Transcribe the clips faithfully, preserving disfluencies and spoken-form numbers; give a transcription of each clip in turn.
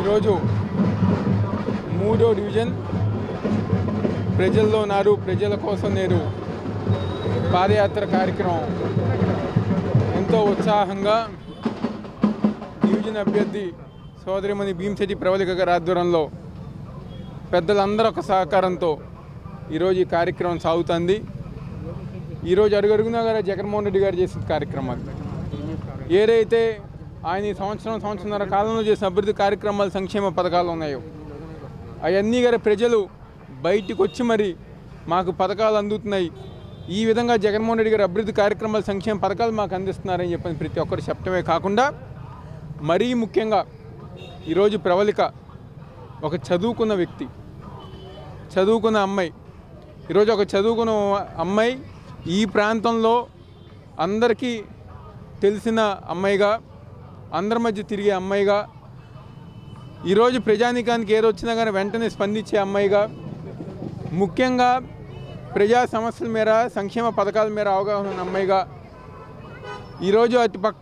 ఈరోజు మూడో డివిజన్ ప్రజల్లో నారు ప్రజల కోసం నేరు పాదయాత్ర కార్యక్రమం ఎంతో ఉత్సాహంగా డివిజన్ అభ్యర్థి సోదరిమణి భీమశెట్టి ప్రవళిక గారి ఆధ్వర్యంలో పెద్దలందరూ ఒక సహకారంతో ఈరోజు ఈ కార్యక్రమం సాగుతుంది. ఈరోజు అడుగడుగునా గారు జగన్మోహన్ రెడ్డి గారు చేసిన కార్యక్రమాలు ఏదైతే ఆయన ఈ సంవత్సరం సంవత్సరంన్నర కాలంలో చేసిన అభివృద్ధి కార్యక్రమాలు సంక్షేమ పథకాలు ఉన్నాయో అవన్నీ గారి ప్రజలు బయటికి వచ్చి మరి మాకు పథకాలు అందుతున్నాయి, ఈ విధంగా జగన్మోహన్ రెడ్డి గారి అభివృద్ధి కార్యక్రమాలు సంక్షేమ పథకాలు మాకు అందిస్తున్నారని చెప్పని ప్రతి ఒక్కరు చెప్పడమే కాకుండా మరీ ముఖ్యంగా ఈరోజు ప్రవళిక ఒక చదువుకున్న వ్యక్తి, చదువుకున్న అమ్మాయి. ఈరోజు ఒక చదువుకున్న అమ్మాయి ఈ ప్రాంతంలో అందరికీ తెలిసిన అమ్మాయిగా, అందరి మధ్య తిరిగే అమ్మాయిగా, ఈరోజు ప్రజానీకానికి ఏదో వచ్చినా కానీ వెంటనే స్పందించే అమ్మాయిగా, ముఖ్యంగా ప్రజా సమస్యల మేర సంక్షేమ పథకాల మేర అవగాహన ఉన్న అమ్మాయిగా, ఈరోజు అటు పక్క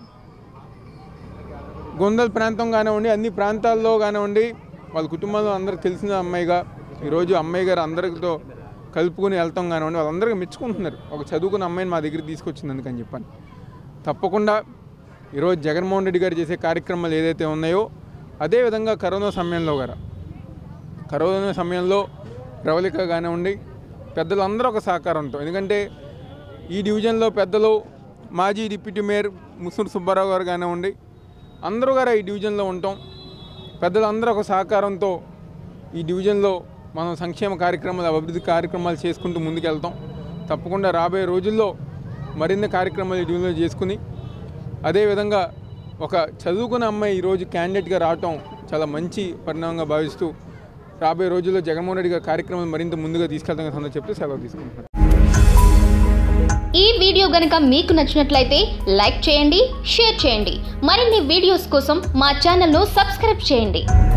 గొందల్ ప్రాంతం కానివ్వండి, అన్ని ప్రాంతాల్లో కానివ్వండి వాళ్ళ కుటుంబంలో అందరికి తెలిసిన అమ్మాయిగా ఈరోజు అమ్మాయి గారు అందరితో కలుపుకొని వెళ్తాం కానివ్వండి వాళ్ళందరికీ మెచ్చుకుంటున్నారు. ఒక చదువుకున్న అమ్మాయిని మా దగ్గరికి తీసుకొచ్చింది అందుకని చెప్పాను. తప్పకుండా ఈరోజు జగన్మోహన్ రెడ్డి గారు చేసే కార్యక్రమాలు ఏదైతే ఉన్నాయో అదేవిధంగా కరోనా సమయంలో గారు కరోనా సమయంలో ప్రవళిక కానివ్వండి పెద్దలందరూ ఒక సహకారంతో, ఎందుకంటే ఈ డివిజన్లో పెద్దలు మాజీ డిప్యూటీ మేయర్ ముసూరు సుబ్బారావు గారు కానివ్వండి అందరూ గారు ఈ డివిజన్లో ఉంటాం. పెద్దలందరూ ఒక సహకారంతో ఈ డివిజన్లో మనం సంక్షేమ కార్యక్రమాలు అభివృద్ధి కార్యక్రమాలు చేసుకుంటూ ముందుకెళ్తాం. తప్పకుండా రాబోయే రోజుల్లో మరిన్ని కార్యక్రమాలు ఈ డివిజన్లో చేసుకుని అదేవిధంగా ఒక చదువుకున్న అమ్మాయి ఈరోజు క్యాండిడేట్గా రావటం చాలా మంచి పరిణామంగా భావిస్తూ రాబోయే రోజుల్లో జగన్మోహన్ రెడ్డి గారి కార్యక్రమాలు మరింత ముందుగా తీసుకెళ్తామని చెప్తూ సెలవు తీసుకుంటున్నాను. ఈ వీడియో గనుక మీకు నచ్చినట్లయితే లైక్ చేయండి, షేర్ చేయండి. మరిన్ని వీడియోస్ కోసం మా ఛానల్ను సబ్స్క్రైబ్ చేయండి.